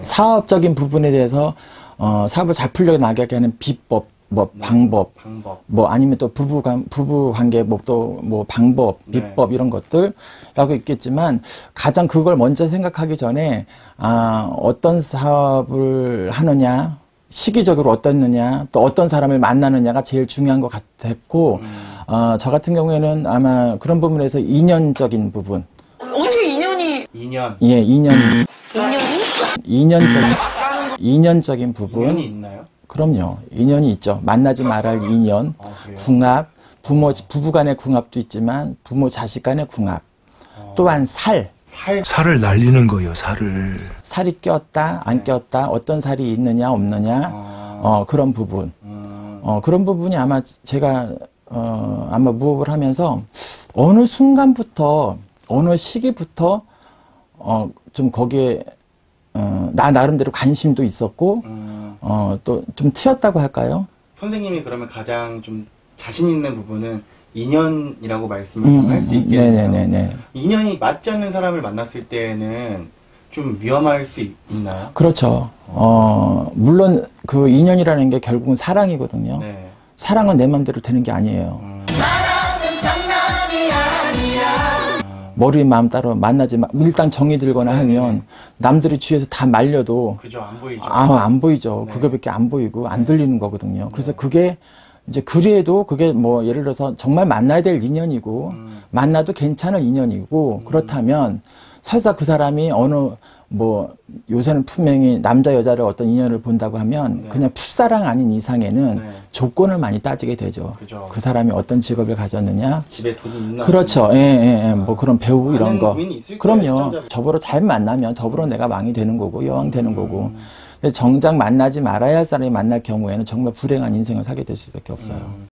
사업적인 부분에 대해서 사업을 잘 풀려나게 하는 비법, 뭐 방법, 뭐 아니면 또 부부 관계 뭐 방법, 비법 이런 것들라고 있겠지만 가장 그걸 먼저 생각하기 전에 어떤 사업을 하느냐, 시기적으로 어떻느냐, 또 어떤 사람을 만나느냐가 제일 중요한 것 같았고 저 같은 경우에는 아마 그런 부분에서 인연적인 부분. 어떻게 인연이? 2년. 예, 인연이? 인연적인 부분. 인연이 있나요? 그럼요. 인연이 있죠. 만나지 말할 인연, 궁합, 부부 간의 궁합도 있지만 부모 자식 간의 궁합. 또한 살을 날리는 거예요, 살을. 살이 꼈다, 안 꼈다, 어떤 살이 있느냐, 없느냐, 그런 부분. 그런 부분이 아마 제가, 아마 무업을 하면서 어느 순간부터, 어느 시기부터, 좀 거기에, 나 나름대로 관심도 있었고, 또 좀 튀었다고 할까요? 선생님이 그러면 가장 좀 자신 있는 부분은 인연이라고 말씀을 할 수 있겠네요. 네네네. 인연이 맞지 않는 사람을 만났을 때는 좀 위험할 수 있나요? 그렇죠. 물론 그 인연이라는 게 결국은 사랑이거든요. 네. 사랑은 내 맘대로 되는 게 아니에요. 사랑은 장난이 아니야. 머리 마음 따로 만나지 마. 일단 정이 들거나 하면 남들이 주위에서 다 말려도 그죠, 안 보이죠. 안 보이죠. 네. 그거밖에 안 보이고 안 들리는 거거든요. 그래서 그게 이제 그래도 그게 뭐 예를 들어서 정말 만나야 될 인연이고 만나도 괜찮은 인연이고 그렇다면 설사 그 사람이 뭐 요새는 분명히 남자 여자를 어떤 인연을 본다고 하면 그냥 풋사랑 아닌 이상에는 조건을 많이 따지게 되죠. 그죠. 그 사람이 어떤 직업을 가졌느냐. 집에 돈이 있나? 그렇죠. 예. 뭐 그런 배우 이런 거. 고민이 있을 거예요, 그럼요. 시청자분. 저보러 잘 만나면 더불어 내가 왕이 되는 거고 여왕 되는 거고. 근데 정작 만나지 말아야 할 사람이 만날 경우에는 정말 불행한 인생을 살게 될 수밖에 없어요.